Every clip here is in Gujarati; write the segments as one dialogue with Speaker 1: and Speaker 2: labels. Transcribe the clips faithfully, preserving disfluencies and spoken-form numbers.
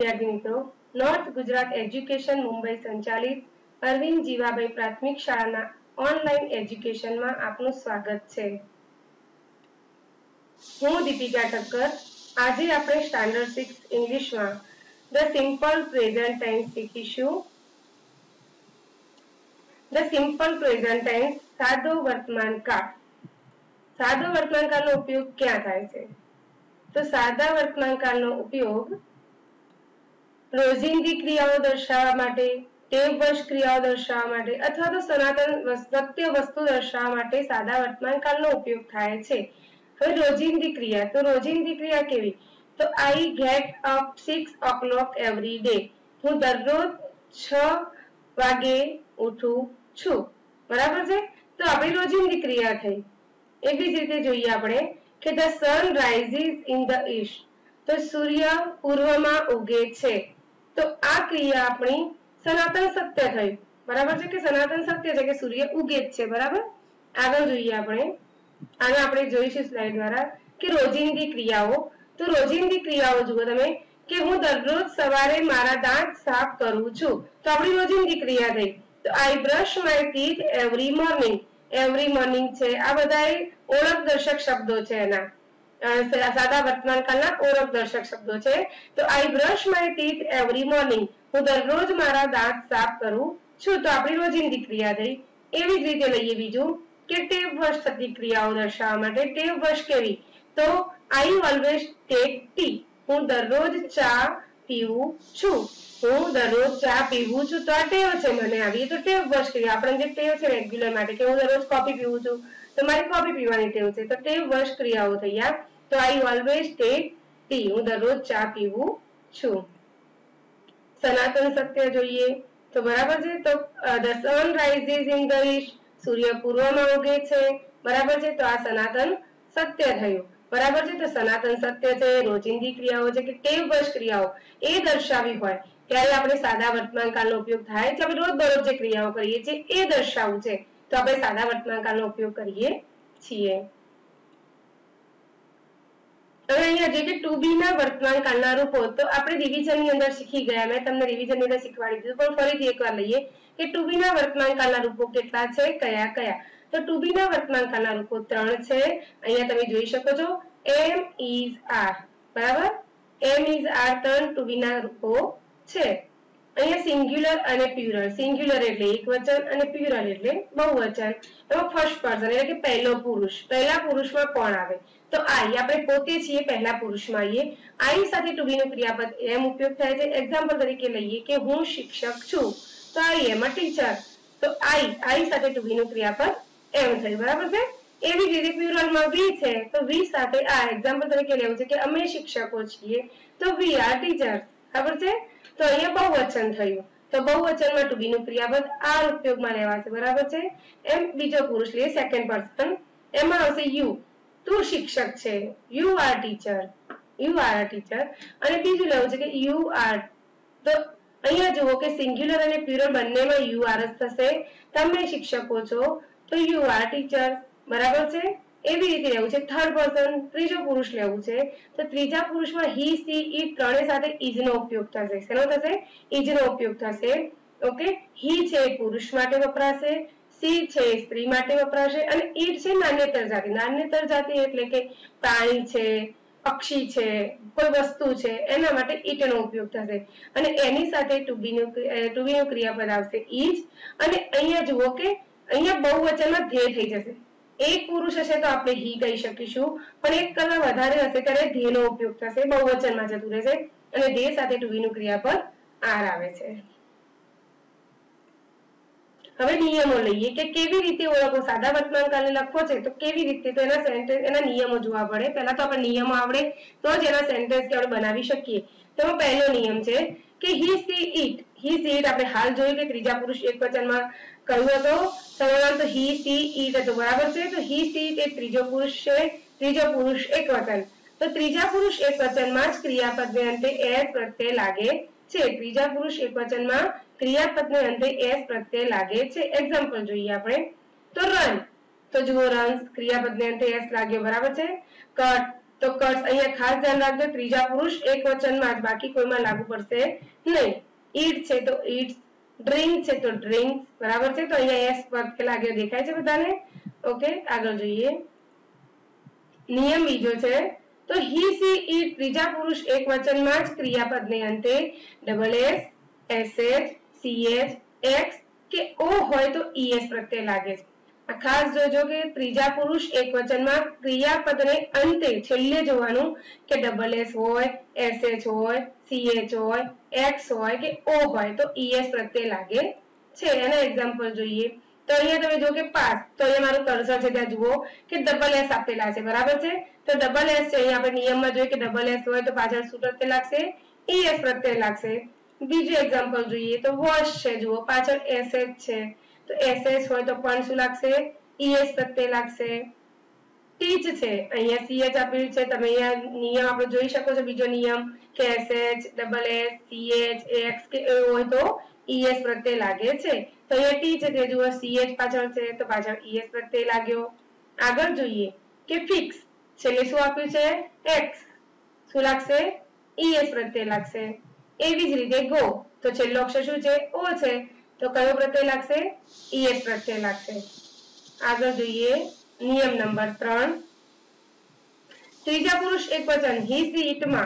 Speaker 1: વિદ્યાર્થી મિત્રો, નોર્થ ગુજરાત એજ્યુકેશન મુંબઈ સંચાલિત અરવિંદ જીવાભાઈ પ્રાથમિક શાળાના ઓનલાઈન એજ્યુકેશનમાં આપનું સ્વાગત છે. હું દીપિકા ઠક્કર. આજે આપણે સ્ટાન્ડર્ડ સિક્સ ઇંગ્લિશમાં ધ સિમ્પલ પ્રેઝન્ટ ટેન્સ શીખીશું. ધ સિમ્પલ પ્રેઝન્ટ ટેન્સ સાદો વર્તમાન કાળ. સાદો વર્તમાન કાળનો ઉપયોગ ક્યાં થાય છે? તો સાદા વર્તમાન કાળનો ઉપયોગ રોજિંદી ક્રિયાઓ દર્શાવવા માટે, ટેવવશ ક્રિયાઓ દર્શાવવા માટે અથવા તો સનાતન સત્ય વસ્તુ દર્શાવવા માટે સાદા વર્તમાન કાળનો ઉપયોગ થાય છે. હવે રોજિંદી ક્રિયા, તો રોજિંદી ક્રિયા કેવી? તો I get up six o'clock every day. હું દરરોજ છ વાગે ઉઠું છું. બરાબર છે? તો આપણી રોજિંદી ક્રિયા થઈ. એવી જ રીતે જોઈએ આપણે કે the sun rises in the east. તો સૂર્ય પૂર્વમાં ઉગે છે. તો આ ક્રિયા આપણી સનાતન સત્ય થઈ. બરાબર છે કે સનાતન સત્ય છે કે સૂર્ય ઉગે જ છે. બરાબર. આગળ જોઈએ આપણે. આને આપણે જોઈશું સ્લાઇડ દ્વારા કે રોજિંદી ક્રિયાઓ. તો રોજિંદી ક્રિયાઓ જુઓ તમે કે હું દરરોજ સવારે મારા દાંત સાફ કરું છું. તો આપણી રોજિંદી ક્રિયા થઈ. તો I brush my teeth every morning. Every morning છે. આ બધા ઓળખ દર્શક શબ્દો છે એના. સાદા વર્તમાન કાળના ઓળખ દર્શક શબ્દો છે. તો I brush my teeth every morning. હું દરરોજ મારા દાંત સાફ કરું છું. તો આપણી રોજિંદી ક્રિયા થઈ. એવી જ રીતે લઈએ બીજું કે ટેવવશ થતી ક્રિયાઓ દર્શાવવા માટે. ટેવવશ કેવી? તો આઈ ઓલવેઝ ટેક ટી. હું દરરોજ ચા પીવું છું. હું દરરોજ ચા પીવું છું. તો આ ટેવ છે મને આવી. તો ટેવવશ ક્રિયા આપણને જે ટેવ છે રેગ્યુલર માટે કે હું દરરોજ કોફી પીવું છું તો મારી કોફી પીવાની ટેવ છે. તો ટેવવશ ક્રિયાઓ થઈ આ. તો આઈ ઓલવેઝ ટેક ટી. હું દરરોજ ચા પીવું છું. સનાતન સત્ય જોઈએ તો બરાબર છે. તો the sun rises in the east. સૂર્ય પૂર્વમાં ઉગે છે. બરાબર છે. તો આ સનાતન સત્ય થયું. બરાબર છે. તો સનાતન સત્ય છે, રોજિંદી ક્રિયાઓ છે કે ટેવવશ ક્રિયાઓ એ દર્શાવી હોય ત્યારે આપણે સાદા વર્તમાન કાળનો ઉપયોગ થાય છે. આપણે રોજ દરરોજ જે ક્રિયાઓ કરીએ છીએ એ દર્શાવવું છે તો આપણે સાદા વર્તમાન કાળનો ઉપયોગ કરીએ છીએ. હવે અહીંયા જે કે ટુ બી ના વર્તમાન કાળના રૂપો તો આપણે રિવિઝન ની અંદર શીખી ગયા. મેં તમને રિવિઝન ની અંદર શીખવાડી દીધું પણ ફરીથી એકવાર લઈએ કે ટુ બી ના વર્તમાન કાળના રૂપો કેટલા છે, કયા કયા. તો ટુ બી ના વર્તમાન કાળના રૂપો ત્રણ છે. અહીંયા તમે જોઈ શકો છો એમ ઇઝ આર. બરાબર. એમ ઇઝ આર ત્રણ ટુ બી ના રૂપો છે. અહીંયા સિંગ્યુલર અને પ્યુરલ. સિંગ્યુલર એટલે એક વચન અને પ્યુરલ એટલે બહુવચન. એમાં ફર્સ્ટ પર્સન એટલે કે પહેલો પુરુષ. પહેલા પુરુષમાં કોણ આવે? તો આઈ. આપણે પોતે છીએ પહેલા પુરુષમાં આવીએ. આઈ સાથે ટુ બી નું ક્રિયાપદ એમ ઉપયોગ થાય છે. એક્ઝામ્પલ તરીકે લઈએ કે હું શિક્ષક છું. તો આઈ એમ અ ટીચર. તો આઈ આઈ સાથે ટુ બી નું ક્રિયાપદ એમ થયું. બરાબર છે. એવી જ રીતે પ્યુરલમાં વી છે તો વી સાથે આ. એક્ઝામ્પલ તરીકે લેવું છે કે અમે શિક્ષકો છીએ તો વી આર ટીચર. ખબર છે. તો અહીંયા બહુવચન થયું. તો બહુવચનમાં ટુ બી નું ક્રિયાપદ આર ઉપયોગમાં લેવાશે. બરાબર છે. એમ બીજો પુરુષ લઈએ સેકન્ડ પર્સન. એમાં આવશે યુ. તું શિક્ષક છે. You are teacher. You are a teacher. અને બીજું લેવું છે કે યુ આર. તો અહીંયા જુઓ કે સિંગ્યુલર અને પ્યુરલ બંનેમાં યુ આર જ થશે. તમે શિક્ષકો છો તો યુ આર ટીચર. બરાબર છે. એવી રીતે લેવું છે થર્ડ પર્સન. ત્રીજો પુરુષ લેવું છે તો ત્રીજા પુરુષમાં હી, સી, ઈટ ત્રણે સાથે ઇઝ નો ઉપયોગ થશે. શેનો થશે? ઇઝ નો ઉપયોગ થશે. ઓકે. હી છે પુરુષ માટે વપરાશે, સી છે સ્ત્રી માટે વપરાશે અને ઈટ છે નાન્યતર જાતિ. નાન્યતર જાતિ એટલે કે પ્રાણી છે, પક્ષી છે, કોઈ વસ્તુ છે એના માટે ઈટ નો ઉપયોગ થશે. અને એની સાથે ટુ બી નું ટુ બી નું ક્રિયાપદ આવશે ઇઝ. અને અહીંયા જુઓ કે અહીંયા બહુવચનમાં ધ્યેય થઈ જશે. એક પુરુષ હશે તો આપણે હી કહી શકીશું પણ એક કરતા વધારે હશે ત્યારે ધ્યેયનો ઉપયોગ થશે. બહુવચનમાં જતું રહેશે અને ધ્યેય સાથે ટુ બી નું ક્રિયાપદ આર આવે છે. હવે નિયમો લઈએ કે કેવી રીતે ઓળખો. સાદા વર્તમાન કાળને લખવો છે તો કેવી રીતે? તો એના સેન્ટેન્સ એના નિયમો જોવા પડે. પહેલા તો આપણે નિયમો આવડે તો જ એના સેન્ટેન્સ આપણે બનાવી શકીએ. તો પહેલો નિયમ છે કે હી, સી, ઈટ. હી, સી, ઈટ આપણે હાલ જોયું કે ત્રીજા પુરુષ એક વચનમાં કહ્યું હતો. સમાન તો હી, સી, ઈટ હતો. બરાબર છે. તો હી, સી, ઈટ એ ત્રીજો પુરુષ છે. ત્રીજો પુરુષ એક વચન. તો ત્રીજા પુરુષ એક વચનમાં જ ક્રિયાપદને અંતે એસ પ્રત્યય લાગે છે. ત્રીજા પુરુષ એક વચનમાં ક્રિયાપદને અંતે એસ પ્રત્યય લાગે છે. એક્ઝામ્પલ જોઈએ આપણે તો રન. તો જુઓ રન ક્રિયાપદને અંતે એસ લાગ્યો. બરાબર છે. કટ તો કર્સ અહીંયા ખાસ ધ્યાન રાખજો ત્રીજા પુરુષ એક વચનમાં જ, બાકી કોઈમાં લાગુ પડશે નહીં. ઈટ છે તો ઈટ્સ, ડ્રિંક છે તો ડ્રિંક્સ, બરાબર છે. તો અહીંયા એસ પદ લાગ્યો દેખાય છે બધાને. ઓકે, આગળ જોઈએ. નિયમ બીજો છે તો હી સી ઈટ ત્રીજા પુરુષ એક વચનમાં જ ક્રિયાપદને અંતે double S, S H, C H, X કે ઓ હોય તો ઈએસ પ્રત્યય લાગે છે. આ ખાસ જોજો કે ત્રીજા પુરુષ એક વચનમાં ક્રિયાપદને અંતે છેલ્લે જોવાનું કે ડબલ એસ હોય, એસએચ હોય, સીએચ હોય, એક્સ હોય કે ઓ હોય તો ઈએસ પ્રત્યય લાગે છે. એના એક્ઝામ્પલ જોઈએ તો અહીંયા તમે જો કે પાસ, તો અહીંયા મારું કર્સર છે ત્યાં જુઓ કે ડબલ એસ આપેલા છે, બરાબર છે. તો ડબલ એસ છે અહીંયા આપણે નિયમમાં જોઈએ કે ડબલ એસ હોય તો પાછળ શું પ્રત્યય લાગશે? ઈએસ પ્રત્યય લાગશે. બીજું એક્ઝામ્પલ જોઈએ તો વોશ છે, જુઓ પાછળ એસએચ છે તો એસએચ હોય તો પણ શું લાગશે? ઈએસ પ્રત્યય લાગશે. ટીચ છે અહીંયા સીએચ આપેલું છે, તમે અહીંયા નિયમ આપણે જોઈ શકો છો બીજો નિયમ કે S H, double S, C H, X કે એ હોય તો ઈએસ પ્રત્યય લાગે છે. તો અહીંયા ટી છે તે જુઓ સીએચ પાછળ છે તો પાછળ ઈએસ પ્રત્યય લાગ્યો. આગળ જોઈએ કે ફિક્સ, છેલ્લે શું આપ્યું છે? એક્સ, શું લાગશે? ઈએસ પ્રત્યય લાગશે. એવી જ રીતે ગો, તો છેલ્લો અક્ષર શું છે? ઓ છે તો કયો પ્રત્યય લાગશે? ઈએસ પ્રત્યય લાગશે. આગળ જોઈએ નિયમ નંબર ત્રણ. ત્રીજા પુરુષ એકવચન હી સી ઇટ માં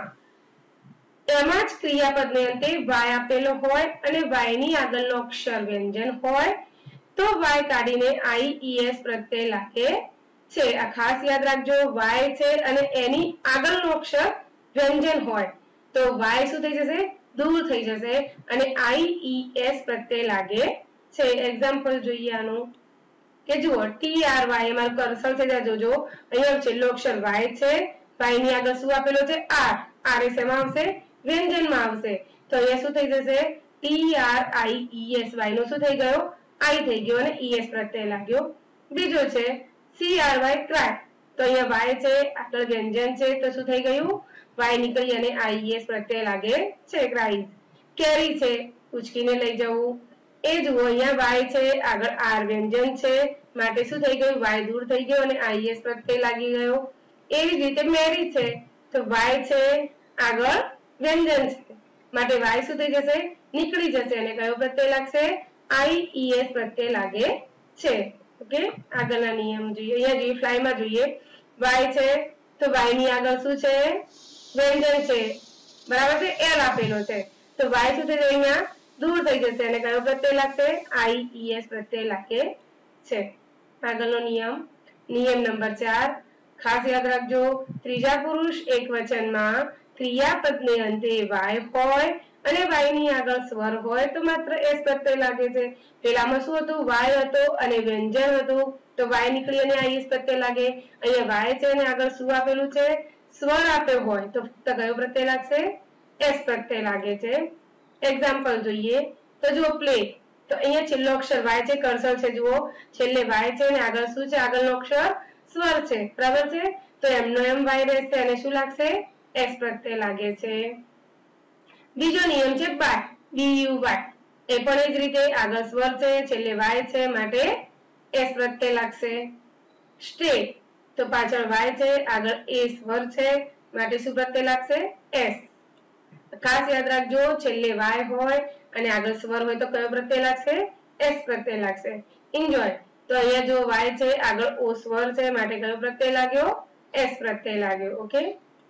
Speaker 1: એમાં જ ક્રિયાપદને અંતે વાય આપેલો હોય અને વાય ની આગળનો અક્ષર વ્યંજન હોય તો વાય કાઢીને આઈ ઈએસ પ્રત્યય લાગે છે. આ ખાસ યાદ રાખજો, વાય છે અને એની આગળનો અક્ષર વ્યંજન હોય તો વાય શું થઈ જશે? દૂર થઈ જશે અને આઈ ઈએસ પ્રત્યય લાગે છે. એક્ઝામ્પલ જોઈએ આનું કે જુઓ ટી આર વાય, અમારું કર્સર છે ત્યાં જોજો અહીંયા છેલ્લો અક્ષર વાય છે, વાય ની આગળ શું આપેલો છે? આર, આર એ શેમાં આવશે? વ્યંજનમાં આવશે. તો અહીંયા શું થઈ જશે? T R I E, Y નો શું થઈ ગયો? આઈ થઈ ગયો અને ઈએસ પ્રત્યય લાગ્યો. બીજો છે સી આર વાય ક્રાય, તો અહીંયા વાય છે આગળ વ્યંજન છે તો શું થઈ ગયું? વાય નીકળી અને આઈએસ પ્રત્યય લાગે છે. ક્રાઇઝ. કેરી છે ઉચકીને લઈ જવું, એ જુઓ અહીંયા વાય છે આગળ આર વ્યંજન છે માટે શું થઈ ગયું? વાય દૂર થઈ ગયો અને આઈએસ પ્રત્યય લાગી ગયો. એવી જ રીતે મેરી છે તો વાય છે આગળ વ્યંજન છે માટે વાય શું થઈ જશે? નીકળી જશે અને કયો પ્રત્યય લાગશે? આઈઈએસ પ્રત્યય લાગે છે. ઓકે, આગળના નિયમ જોઈએ. અહીંયા જોઈએ ફ્લાયમાં જોઈએ વાય છે તો વાય ની આગળ શું છે? વ્યંજન છે, બરાબર છે, એલ આપેલો છે તો વાય શું થઈ જાય? અહીંયા દૂર થઈ જશે અને કયો પ્રત્યય લાગશે? આઈઈએસ પ્રત્યય લાગે છે. આગળનો નિયમ, નિયમ નંબર ચાર. ખાસ યાદ રાખજો ત્રીજા પુરુષ એકવચનમાં ક્રિયાપદને અંતે વાય હોય અને વાય ની આગળ સ્વર હોય તો માત્ર એસ પ્રત્યય લાગે છે. પેલામાં શું હતું? વાય હતો અને વ્યંજન હતું તો વાય નીકળી અને આઈએસ પ્રત્યય લાગે. અહીંયા વાય છે અને આગળ શું આપેલું છે? સ્વર આપ્યો હોય તો ફક્ત કયો પ્રત્યય લાગશે? એસ પ્રત્યય લાગે છે. એક્ઝામ્પલ જોઈએ તો જુઓ પ્લે, તો અહીંયા છેલ્લો અક્ષર વાય છે, કર્સર છે જુઓ છેલ્લે વાય છે અને આગળ શું છે? આગળનો અક્ષર સ્વર છે, બરાબર છે. તો એમનો એમ વાય રહેશે અને શું લાગશે? એસ પ્રત્યય લાગે છે. બીજો નિયમ છે બાય, બી યુ વાય, એ પણ એ જ રીતે આગળ સ્વર છે છેલ્લે વાય છે માટે એસ પ્રત્યય લાગશે. સ્ટે, તો પાછળ વાય છે આગળ એ સ્વર છે માટે શું પ્રત્યય લાગશે? એસ. ખાસ યાદ રાખજો છેલ્લે વાય હોય અને આગળ સ્વર હોય તો કયો પ્રત્યય લાગશે? એસ પ્રત્યય લાગશે. એન્જોય, તો અહીંયા જો વાય છે આગળ ઓ સ્વર છે માટે કયો પ્રત્યય લાગ્યો? એસ પ્રત્યય લાગ્યો. ઓકે,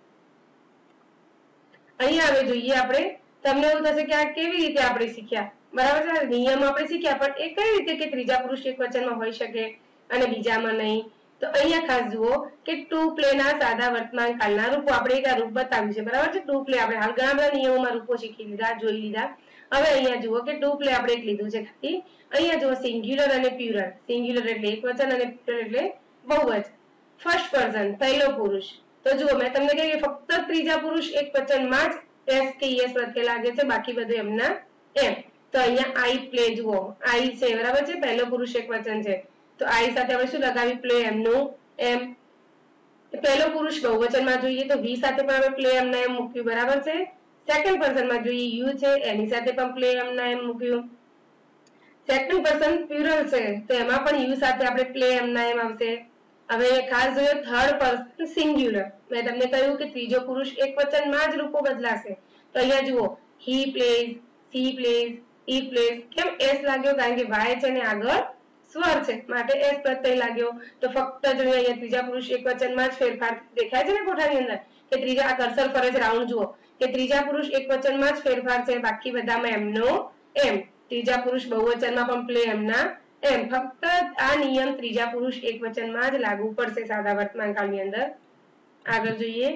Speaker 1: અહીંયા હવે જોઈએ આપણે, તમને એવું થશે કે આ કેવી રીતે આપણે શીખ્યા, બરાબર છે. નિયમ આપણે શીખ્યા પણ એ કઈ રીતે કે ત્રીજા પુરુષ એકવચનમાં હોઈ શકે અને બીજામાં નહીં? તો અહીંયા ખાસ જુઓ કે ટુ પ્લે ના સાદા વર્તમાન કાળના રૂપો, આપણે એક આ રૂપ બતાવ્યું છે, બરાબર છે. ટુ પ્લે આપણે હાલ ઘણા બધા નિયમોમાં રૂપો શીખી લીધા, જોઈ લીધા. હવે અહીંયા જુઓ કે ટુ પ્લે આપણે એક લીધું છે ખાલી. અહીંયા જુઓ સિંગ્યુલર અને પ્યુરલ, સિંગ્યુલર એટલે એકવચન અને પ્યુરલ એટલે બહુવચન. ફર્સ્ટ પર્સન પહેલો પુરુષ, તો જુઓ મેં તમને કહ્યું કે ફક્ત ત્રીજા પુરુષ એકવચનમાં જ એસ કે ઈએસ પ્રત્યય લાગે છે, બાકી બધું એમના એમ. તો અહીંયા આઈ પ્લે જુઓ, આઈ છે બરાબર છે, પહેલો પુરુષ એકવચન છે તો આઈ સાથે આપણે શું લગાવી? પ્લે એમનું એમ. પહેલો પુરુષ બહુવચનમાં જોઈએ તો વી સાથે પણ આપણે પ્લે એમના એમ મૂક્યું, બરાબર છે. સેકન્ડ પર્સનમાં જોઈએ યુ છે એની સાથે પણ પ્લે એમના એમ મૂક્યું. સેકન્ડ પર્સન પ્યુરલ છે તો એમાં પણ યુ સાથે આપણે પ્લે એમના એમ આવશે. હવે ખાસ જોયો થર્ડ પર્સન સિંગ્યુલર. મેં તમને કહ્યું કે ત્રીજો પુરુષ એકવચનમાં જ રૂપો બદલાશે. તો અહીંયા જુઓ he plays, she plays, he plays. કેમ એસ લાગ્યો? કારણ કે વાય છે ને આગળ સ્વર છે માટે એસ પ્રત્યય લાગ્યો. તો ફક્ત જો અહીંયા ત્રીજા પુરુષ એકવચનમાં જ ફેરફાર દેખાય છે ને કોઠાની અંદર કે ત્રીજા આ કર્સર ફરે છે રાઉન્ડ જુઓ કે ત્રીજા પુરુષ એકવચનમાં જ ફેરફાર છે, બાકી બધામાં એમનો એમ. ત્રીજા પુરુષ બહુવચનમાં પણ પ્લે એમના એમ. ફક્ત આ નિયમ ત્રીજા પુરુષ એકવચનમાં જ લાગુ પડશે સાદા વર્તમાન કાળની અંદર. આગળ જોઈએ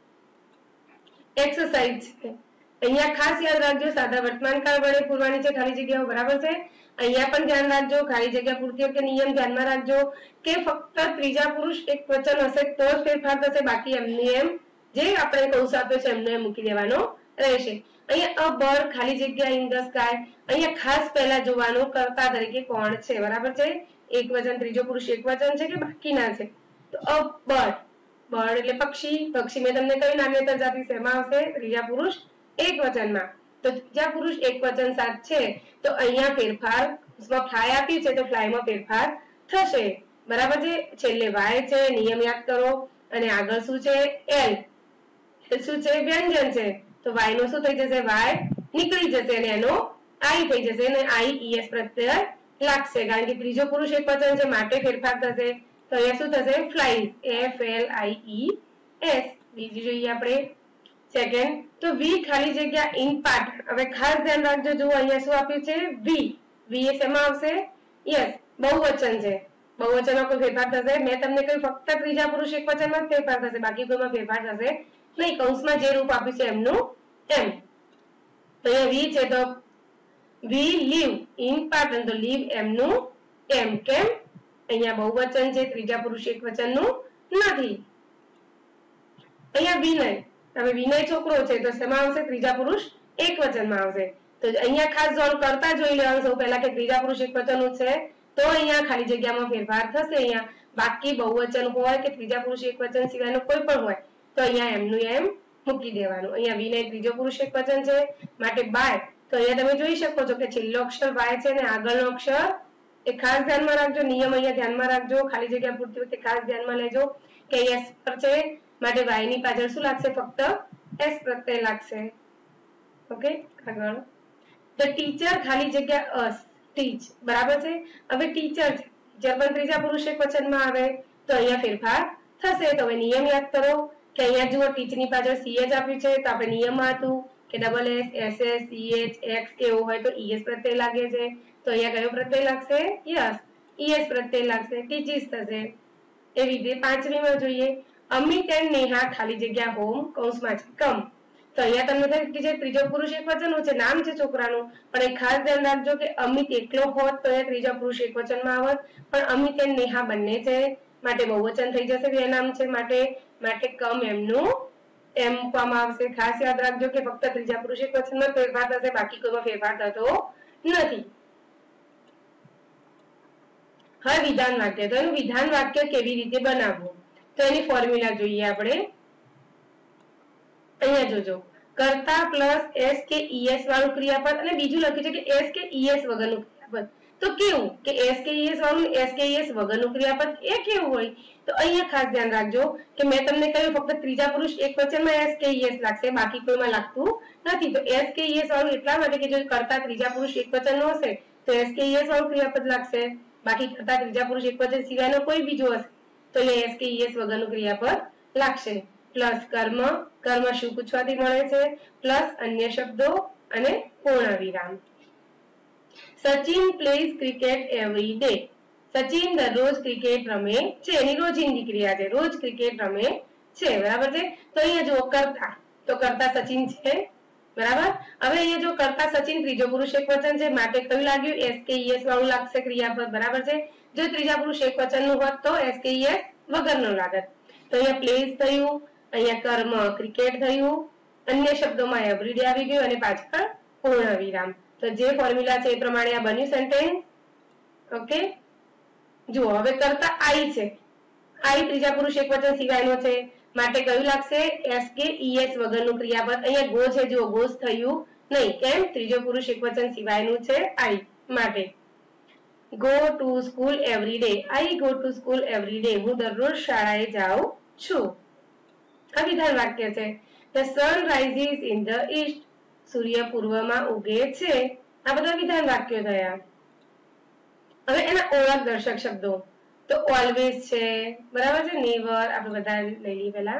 Speaker 1: એક્સરસાઇઝ છે. અહીંયા ખાસ યાદ રાખજો સાદા વર્તમાન કાળ વડે પૂરવાની છે ખાલી જગ્યાઓ, બરાબર છે. અહીંયા પણ ધ્યાન રાખજો, ખાલી જગ્યા પૂરતી વખતે નિયમ ધ્યાનમાં રાખજો કે ફક્ત ત્રીજા પુરુષ એકવચન હશે તો જ ફેરફાર થશે, બાકી એમની એમ જે આપણે કૌંસ આપ્યો છે એમને મૂકી દેવાનો રહેશે. અહીંયા અ બર્ડ ખાલી જગ્યા ઇન ધ સ્કાય. અહીંયા ખાસ પહેલા જોવાનું કર્તા તરીકે કોણ છે, બરાબર છે. એકવચન ત્રીજો પુરુષ એકવચન છે કે બાકીના છે. તો અ બર્ડ, બર્ડ એટલે પક્ષી. પક્ષી મેં તમને કહ્યું નાન્યતર જાતિ શેમાં આવશે? ત્રીજા પુરુષ એકવચનમાં. તો ત્રીજા પુરુષ એકવચન સાથ છે તો અહીંયા ફેરફાર ફ્લાય આપી છે તો ફ્લાયમાં ફેરફાર થશે, બરાબર છે. છેલ્લે વાય છે, નિયમ યાદ કરો. અને આગળ શું છે? એલ. શું છે? વ્યંજન છે. તો વાય નો શું થઈ જશે? વાય નીકળી જશે અને એનો આઈ થઈ જશે અને આઈ ઈએસ પ્રત્યય લાગશે કારણ કે ત્રીજો પુરુષ એકવચન છે માટે ફેરફાર થશે. તો અહીંયા શું થશે? Flies, F L I E S. બીજી જોઈએ આપણે સેકન્ડ. તો વી ખાલી જગ્યા ઇન પાટણ. હવે ખાસ ધ્યાન રાખજો, જુઓ અહીંયા શું આપ્યું છે? વી. વી એ શેમાં આવશે? યસ, બહુવચન છે. બહુવચનમાં કોઈ ફેરફાર થશે? મેં તમને કહ્યું ફક્ત ત્રીજા પુરુષ એકવચનમાં જ ફેરફાર થશે, બાકી કોઈમાં ફેરફાર થશે નહીં. કૌંસમાં જે રૂપ આપ્યું છે એમનું એમ. તો અહીંયા વી છે તો વી લીવ ઇન પાટણ. તો લીવ એમનું એમ. કેમ? અહીંયા બહુવચન છે, ત્રીજા પુરુષ એકવચનનું નથી. અહીંયા વિનય. હવે વિનય છોકરો છે તો શેમાં આવશે? ત્રીજા પુરુષ એકવચનમાં આવશે. તો અહીંયા ખાસ જોવાનું કરતા જોઈ લેવાનું સૌ પહેલા કે ત્રીજા પુરુષ એકવચનનું છે તો અહીંયા ખાલી જગ્યામાં ફેરફાર થશે. અહીંયા બાકી બહુવચન હોય કે ત્રીજા પુરુષ એકવચન સિવાયનો કોઈ પણ હોય તો અહીંયા એમનું એમ મૂકી દેવાનું. અહીંયા વિનય ત્રીજો પુરુષ એકવચન છે માટે બાય. તો અહીંયા તમે જોઈ શકો છો કે છેલ્લો અક્ષર બાય છે અને આગળનો અક્ષર એ ખાસ ધ્યાનમાં રાખજો. નિયમ અહીંયા ધ્યાનમાં રાખજો, ખાલી જગ્યા પૂરતી વખતે ખાસ ધ્યાનમાં લેજો કે અહીંયા સ્પર છે માટે વાય ની પાછળ શું લાગશે? ફક્ત એસ પ્રત્યય લાગશે. ઓકે, આગળ. ધ ટીચર ખાલી જગ્યા અસ, ટીચ, બરાબર છે. હવે ટીચર છે, ટીચર પણ ત્રીજા પુરુષ એકવચનમાં આવે તો અહીંયા ફેરફાર થશે. તો હવે નિયમ યાદ કરો કે અહીંયા જુઓ ટીચ ની પાછળ સીએચ આપ્યું છે તો આપણે નિયમમાં હતું કે double S, S S, C H, X કે એવું હોય તો ઈએસ પ્રત્યય લાગે છે. તો અહીંયા કયો પ્રત્યય લાગશે? યસ, ઈએસ પ્રત્યય લાગશે, ટીચીસ થશે. એવી રીતે પાંચમીમાં જોઈએ અમિત એન્ડ નેહા ખાલી જગ્યા હોમ કૌંસમાં છે કમ. તો અહીંયા તમને થાય કે જે ત્રીજો પુરુષ એકવચનનું છે, નામ છે છોકરાનું, પણ એ ખાસ ધ્યાન રાખજો કે અમિત એકલો હોત તો એ ત્રીજા પુરુષ એકવચનમાં આવત, પણ અમિત એન્ડ નેહા બંને છે માટે બહુવચન થઈ જશે, બે નામ છે માટે માટે કમ એમનું એમ મૂકવામાં આવશે. ખાસ યાદ રાખજો કે ફક્ત ત્રીજા પુરુષ એકવચનમાં ફેરફાર થશે, બાકી કોઈમાં ફેરફાર થતો નથી. હવે વિધાન વાક્ય. તો એનું વિધાન વાક્ય કેવી રીતે બનાવવું તો એની ફોર્મ્યુલા જોઈએ આપણે. અહીંયા જોજો, કર્તા પ્લસ એસ કે ઈએસ વાળું ક્રિયાપદ અને બીજું લખ્યું છે કે એસ કે ઈએસ વગરનું ક્રિયાપદ. તો કેવું કે એસ કે ઈએસ વાળું એસ કે ઈએસ વગરનું ક્રિયાપદ એ કેવું હોય? તો અહીંયા ખાસ ધ્યાન રાખજો કે મેં તમને કહ્યું ફક્ત ત્રીજા પુરુષ એકવચનમાં એસ કે ઈએસ લાગશે, બાકી કોઈમાં લાગતું નથી. તો એસ કે ઈએસ વાળું એટલા માટે કે જો કર્તા ત્રીજા પુરુષ એકવચનનો હશે તો એસ કે ઈએસ વાળું ક્રિયાપદ લાગશે, બાકી કર્તા ત્રીજા પુરુષ એકવચન સિવાયનો કોઈ બીજો હશે તો અહીંયા એસ કે ઈએસ વગરનું ક્રિયાપદ લાગશે. પ્લસ કર્મ, કર્મ શું પૂછવાથી મળે છે? પ્લસ અન્ય શબ્દો અને પૂર્ણ વિરામ. Sachin plays cricket every day. Sachin દરરોજ ક્રિકેટ રમે છે, એની રોજિંદી ક્રિયા છે, રોજ ક્રિકેટ રમે છે, બરાબર છે. તો અહીંયા જો કર્તા, તો કર્તા સચિન છે, બરાબર. હવે અહીંયા જો કર્તા સચિન ત્રીજો પુરુષ એકવચન છે માટે કયું લાગ્યું? એસ કે ઈએસ વાળું લાગશે ક્રિયાપદ, બરાબર છે. જો ત્રીજા પુરુષ એકવચનનું હોત તો એસ કે ઈએસ વગરનું લાગત. તો અહીંયા પ્લેઝ થયું, અહીંયા કર્મ ક્રિકેટ થયું, અન્ય શબ્દોમાં એવરીડે આવી ગયું અને પાછળ પૂર્ણ વિરામ. તો જે ફોર્મ્યુલા છે એ પ્રમાણે આ બન્યું સેન્ટેન્સ. ઓકે, જુઓ હવે કર્તા આઈ છે, આઈ ત્રીજા પુરુષ એકવચન સિવાયનો છે માટે કયું લાગશે? એસ કે ઈએસ વગરનું ક્રિયાપદ. અહીંયા ગો છે, જુઓ ગોસ થયું નહીં, કેમ? ત્રીજો પુરુષ એકવચન સિવાયનું છે આઈ માટે. Go to school every day. I go to school every day. હું દરરોજ શાળાએ જાઉં છું. આ વિધાન વાક્ય છે. The sun rises in the east. સૂર્ય પૂર્વમાં ઉગે છે. આ બધા વિધાન વાક્યો થયા. હવે એના ઓળખ દર્શક શબ્દો તો ઓલવેઝ છે, બરાબર છે, નેવર આપણે બધા લઈ લઈએ પહેલા.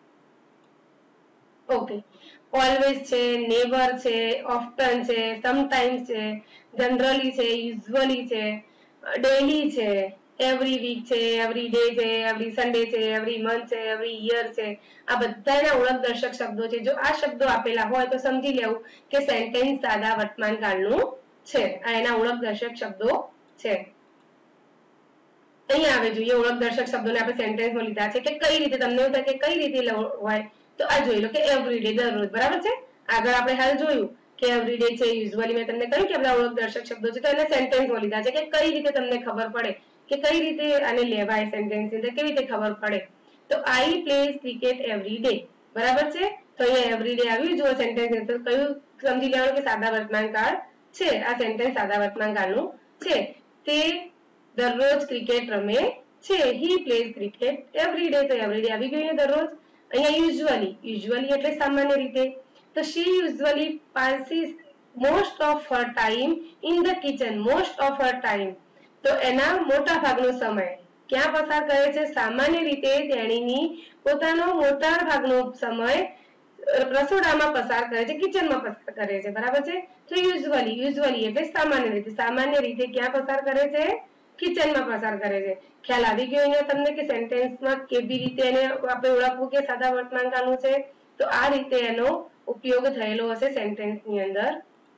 Speaker 1: ઓકે, ઓલવેઝ છે, નેવર છે, ઓફટન છે, સમટાઈમ્સ છે, જનરલી છે, યુઝ્યુઅલી છે, ડેઈલી છે, એવરી વીક છે, એવરી ડે છે, એવરી સન્ડે છે, એવરી મંથ છે, એવરી યર છે. આ બધાના ઓળખ દર્શક શબ્દો છે. જો આ શબ્દો આપેલા હોય તો સમજી લેવું કે સેન્ટેન્સ સાદા વર્તમાન કાળનું છે. આ એના ઓળખ દર્શક શબ્દો છે. અહીંયા આવે જોઈએ ઓળખ દર્શક શબ્દોને આપણે સેન્ટેન્સમાં લીધા છે કે કઈ રીતે તમને એવું થાય કે કઈ રીતે હોય તો આ જોઈ લો કે એવરી ડે દરરોજ, બરાબર છે. આગળ આપણે હાલ જોયું કે એવરી ડે છે, યુઝ્યુઅલી મેં તમને કહ્યું કે બધા ઓળખ દર્શક શબ્દો છે તો એને સેન્ટેન્સમાં લીધા છે કે કઈ રીતે તમને ખબર પડે કે કઈ રીતે આને લેવાય સેન્ટેન્સ ની અંદર, કેવી રીતે ખબર પડે. તો I plays cricket every day, બરાબર છે. તો અહીંયા એવરી ડે આવ્યું. જો સેન્ટેન્સ ની અંદર કયું સમજી લેવાનું કે સાદા વર્તમાન કાળ છે. આ સેન્ટેન્સ સાદા વર્તમાન કાળનું છે. તે દરરોજ ક્રિકેટ રમે છે. He plays cricket every day. તો એવરી ડે આવી ગયું અહીંયા દરરોજ. અહીંયા યુઝ્યુઅલી, યુઝ્યુઅલી એટલે સામાન્ય રીતે. તો she usually passes most of her time in the kitchen. Most of her time તો એના મોટા ભાગનો સમય ક્યાં પસાર કરે છે? સામાન્ય રીતે તેણીની પોતાનો મોટા ભાગનો સમય રસોડામાં પસાર કરે છે, કિચનમાં પસાર કરે છે, બરાબર છે. તો યુઝ્યુઅલી, યુઝ્યુઅલી એટલે સામાન્ય રીતે. સામાન્ય રીતે ક્યાં પસાર કરે છે? કિચનમાં પસાર કરે છે. ખ્યાલ આવી ગયો અહીંયા તમને કે સેન્ટેન્સમાં કેવી રીતે એને આપણે ઓળખવું કે સાદા વર્તમાન કાળનું છે. તો આ રીતે એનો ઉપયોગ થયેલો હશે સેન્ટેન્સની અંદર.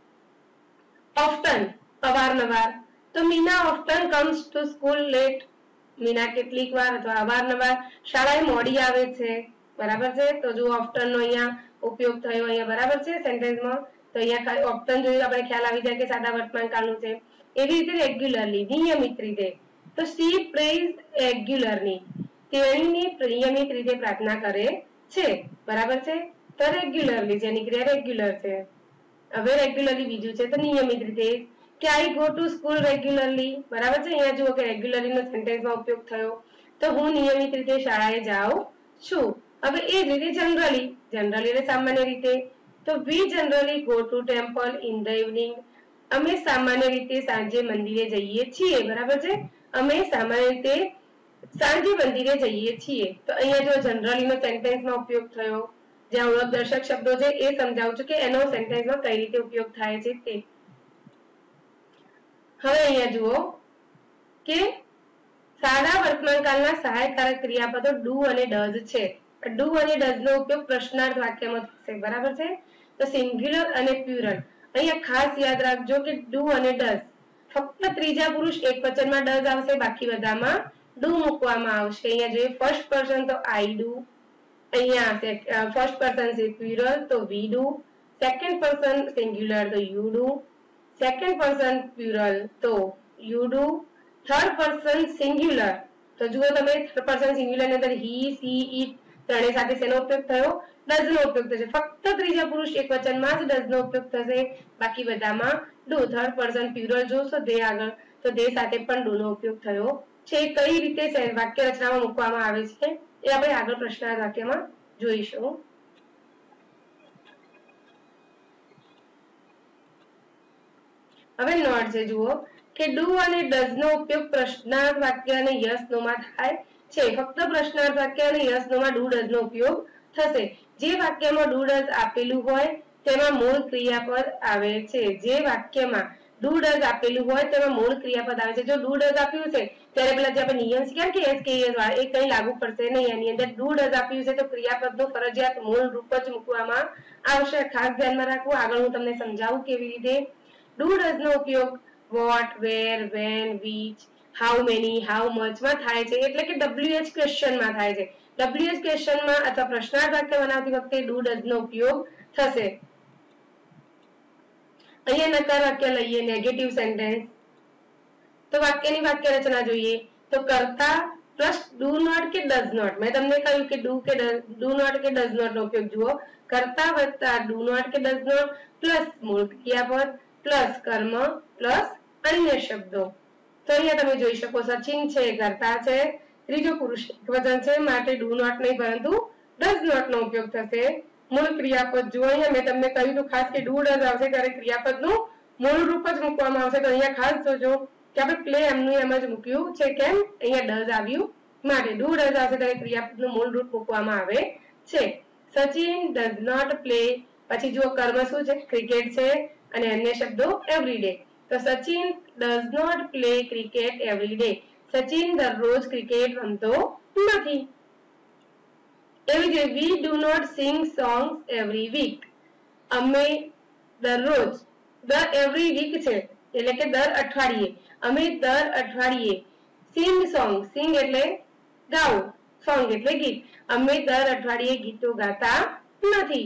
Speaker 1: ઓફટન અવારનવાર. તો Meena often comes to school late. Meena કેટલીક વાર અથવા અવારનવાર શાળાએ મોડી આવે છે, બરાબર છે. તો જો ઓફટન નો અહીંયા ઉપયોગ થયો અહીંયા, બરાબર છે, સેન્ટેન્સમાં. તો અહીંયા ઓફટન જોયું આપણે ખ્યાલ આવી જાય કે સાદા વર્તમાન કાળનું છે. એવી રીતે રેગ્યુલરલી, નિયમિત રીતે. તો સી પ્રેઝ રેગ્યુલરલી. તેણીની નિયમિત રીતે પ્રાર્થના કરે છે, બરાબર છે. તો રેગ્યુલરલી જેની ક્રિયા રેગ્યુલર છે. હવે રેગ્યુલરલી બીજું છે તો નિયમિત રીતે કે I go to school regularly, બરાબર છે. અહીંયા જુઓ કે રેગ્યુલરલી નો સેન્ટેન્સમાં ઉપયોગ થયો. તો હું નિયમિત રીતે શાળાએ જાઉં છું. હવે એ જ રીતે જનરલી, જનરલી એટલે સામાન્ય રીતે. તો we generally go to temple in the evening. અમે સામાન્ય રીતે સાંજે મંદિરે જઈએ છીએ, બરાબર છે. અમે સામાન્ય રીતે સાંજે મંદિરે જઈએ છીએ. તો અહીંયા જો જનરલી નો સેન્ટેન્સમાં ઉપયોગ થયો. જ્યાં ઓળખ દર્શક શબ્દો છે એ સમજાવું છું કે એનો સેન્ટેન્સમાં કઈ રીતે ઉપયોગ થાય છે તે. હવે અહીંયા જુઓ કે સાદા વર્તમાન કાળના સહાયકારક ક્રિયાપદો ડુ અને ડઝ છે. ડુ અને ડઝ નો ઉપયોગ પ્રશ્નાર્થ વાક્યમાં થશે, બરાબર છે. તો સિંગ્યુલર અને પ્લુરલ. અહીંયા ખાસ યાદ રાખજો કે ડુ અને ડઝ ફક્ત ત્રીજા પુરુષ એકવચનમાં ડઝ આવશે, બાકી બધામાં ડુ મૂકવામાં આવશે. અહીંયા જોઈએ ફર્સ્ટ પર્સન તો આઈ ડુ. અહીંયા ફર્સ્ટ પર્સન છે પ્લુરલ તો we do. Second person singular તો you do. Second person plural તો you do. Third person singular તો જુઓ તમે થર્ડ પર્સન સિંગ્યુલર ની અંદર હી, સી, ઇટ ત્રણેય સાથે શેનો ઉપયોગ થયો? ડઝ નો ઉપયોગ થશે. ફક્ત ત્રીજા પુરુષ એકવચનમાં જ ડઝ નો ઉપયોગ થશે, બાકી બધામાં ડુ. થર્ડ પર્સન પ્લુરલ જોશો દે આગળ તો દે સાથે પણ ડુ નો ઉપયોગ થયો છે. કઈ રીતે વાક્ય રચનામાં મૂકવામાં આવે છે એ આપણે આગળ પ્રશ્નાર્થ વાક્યમાં જોઈશું. હવે નોટ છે જુઓ કે ડુ અને ડઝ નો ઉપયોગ પ્રશ્નાર્થ વાક્ય અને યસ નો માં થાય છે. ફક્ત પ્રશ્નાર્થ વાક્ય અને યસ નો માં ડુ ડઝ નો ઉપયોગ થશે. જે વાક્યમાં ડુ ડઝ આપેલું હોય તેમાં મૂળ ક્રિયાપદ આવે છે. જે વાક્યમાં ડુ ડઝ આપેલું હોય તેમાં મૂળ ક્રિયાપદ આવે છે. જો ડુ ડઝ આપ્યું છે ત્યારે પેલા જે આપણે નિયમ શીખ્યા કે એસ કે એસ વાળા એ કઈ લાગુ પડશે નહીં. એની અંદર ડુ ડઝ આપ્યું છે તો ક્રિયાપદનું ફરજિયાત મૂળ રૂપ જ મૂકવામાં આવશે. ખાસ ધ્યાનમાં રાખવું. આગળ હું તમને સમજાવું કેવી રીતે. ડુ ડઝ નો ઉપયોગ what, where, when, which, how many, how much માં થાય છે. એટલે કે ડબલ્યુએચ ક્વેશ્ચન માં થાય છે. ડબલ્યુએચ ક્વેશ્ચન માં અથવા પ્રશ્નાર્થ વાક્ય બનાવતી વખતે ડુ ડઝ નો ઉપયોગ થશે. અહીંયા નકાર વાક્ય લઈએ, નેગેટિવ સેન્ટેન્સ. તો વાક્યની વાક્ય રચના જોઈએ તો કરતા પ્લસ ડુ નોટ કે ડઝ નોટ. મેં તમને કહ્યું કે ડુ કે ડુ નોટ કે ડઝ નોટ નો ઉપયોગ જુઓ. કરતા વત્તા ડુ નોટ કે ડઝ નોટ પ્લસ મૂળ ક્રિયાપદ પ્લસ કર્મ પ્લસ અન્ય શબ્દો. તો અહીંયા તમે જોઈ શકો સચિન છે કરતા છે, ત્રીજો પુરુષ એકવચન છે માટે ડુ નોટ નહીં પરંતુ ડઝ નોટ નો ઉપયોગ થશે. મૂળ ક્રિયાપદ જો અહીંયા મેં તમને કહ્યું તો ખાસ કે ડુ ડઝ આવશે ત્યારે ક્રિયાપદનું મૂળ રૂપ જ મૂકવામાં આવશે. તો અહીંયા ખાસ જોજો કે આપણે પ્લે એમનું એમ જ મૂક્યું છે, કેમ અહીંયા ડઝ આવ્યું માટે ડુ ડઝ આવશે ત્યારે ક્રિયાપદનું મૂળ રૂપ મૂકવામાં આવે છે. સચિન ડઝ નોટ પ્લે, પછી જો કર્મ શું છે ક્રિકેટ છે અને અન્ય શબ્દો એવરીડે. તો Sachin does not play cricket every day. Sachin દરરોજ ક્રિકેટ રમતો નથી. એવી જ રીતે we do not sing songs every week. અમે દરરોજ દર એવરી વીક છે એટલે કે દર અઠવાડિયે, અમે દર અઠવાડિયે સિંગ સોંગ, સિંગ એટલે ગાવું, સોંગ એટલે ગીત, અમે દર અઠવાડિયે ગીતો ગાતા નથી.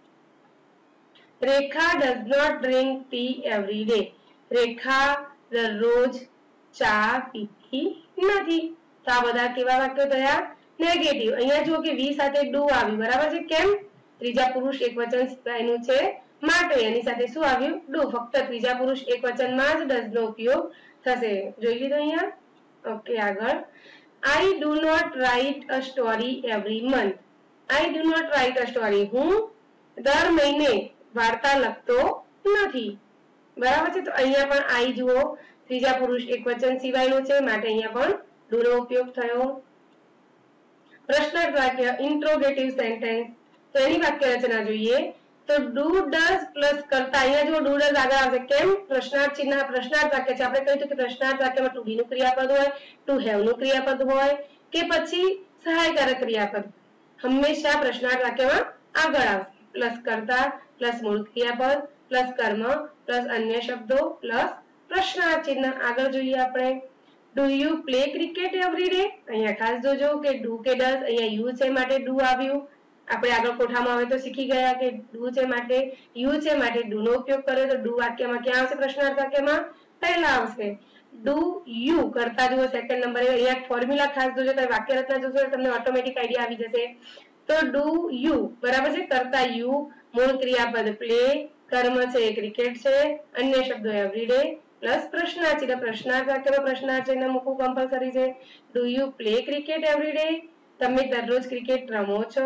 Speaker 1: Rekha does not drink tea every day. Rekha દરરોજ ચા પીતી નથી. તો આ બધા કેવા વાક્યો થયા? નેગેટિવ. અહીંયા જુઓ કે વી સાથે ડુ આવ્યું, બરાબર છે, કેમ? ત્રીજા પુરુષ એકવચન સિવાયનું છે માટે એની સાથે શું આવ્યું? ડુ. ફક્ત ત્રીજા પુરુષ એકવચનમાં જ ડઝ નો ઉપયોગ થશે. જોઈ લીધું અહીંયા? ઓકે, આગળ. I do not write a story every month. I do not write a story. હું દર મહિને વાર્તા લખતો નથી. બરાબર છે. તો અહીંયા પણ આઈ જુઓ ત્રીજા પુરુષ એકવચન સિવાયનું છે માટે અહીંયા પણ ડુ નો ઉપયોગ થયો. પ્રશ્નાર્થ વાક્ય ઇન્ટ્રોગેટિવ સેન્ટેન્સ. તો એની વાક્ય રચના જોઈએ તો ડુ ડઝ પ્લસ કરતા. અહીંયા જો ડુ ડઝ આગળ આવશે, કેમ? પ્રશ્નાર્થ ચિહ્ન પ્રશ્નાર્થ વાક્ય છે. આપણે કહ્યું કે પ્રશ્નાર્થ વાક્યમાં ટુ બી નું ક્રિયાપદ હોય, ટુ હેવ નું ક્રિયાપદ હોય કે પછી સહાયકારક ક્રિયાપદ, હંમેશા પ્રશ્નાર્થ વાક્યમાં આગળ આવશે. પ્લસ કરતા પ્લસ મૂળ ક્રિયાપદ પ્લસ કર્મ પ્લસ અન્ય શબ્દો પ્લસ પ્રશ્નાર્થ ચિહ્ન. આગળ જોઈએ આપણે. Do you play cricket every day. અહીંયા ખાસ જોજો કે ડુ કે ડઝ, અહીંયા યુ છે માટે ડુ આવ્યું. આપણે આગળ કોઠામાં આવે તો શીખી ગયા કે ડુ છે માટે યુ છે માટે ડુ નો ઉપયોગ કર્યો. તો ડુ વાક્યમાં ક્યાં આવશે? પ્રશ્નાર્થ વાક્યમાં પહેલા આવશે. ડુ યુ કરતા જુઓ સેકન્ડ નંબરે. અહીંયા ફોર્મ્યુલા ખાસ જોજો, તમે વાક્ય રચના જોશો તમને ઓટોમેટિક આઈડિયા આવી જશે. તો ડુ યુ બરાબર છે, કરતા યુ, મૂળ ક્રિયાપદ પ્લે, કર્મ છે ક્રિકેટ છે, અન્ય શબ્દો એવરીડે પ્લસ પ્રશ્નાર્થ ચિહ્ન. પ્રશ્નાર્થ વાક્યમાં પ્રશ્નાર્થ ચિહ્ન મૂકવું કમ્પલસરી છે. Do you play cricket every day. તમે દરરોજ ક્રિકેટ રમો છો.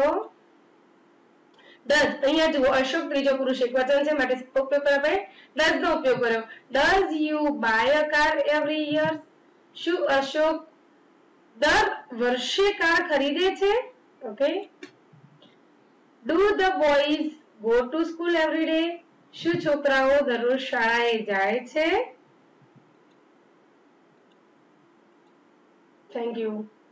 Speaker 1: ડઝ. અહીંયા જુઓ અશોક ત્રીજો પુરુષ એકવચન છે માટે ઉપયોગ કર્યો આપણે ડઝ નો ઉપયોગ કર્યો. Does you buy a car every year. શું અશોક દર વર્ષે કાર ખરીદે છે? Okay. Do the boys go to school every day. શું છોકરાઓ દરરોજ શાળાએ જાય છે? Thank you.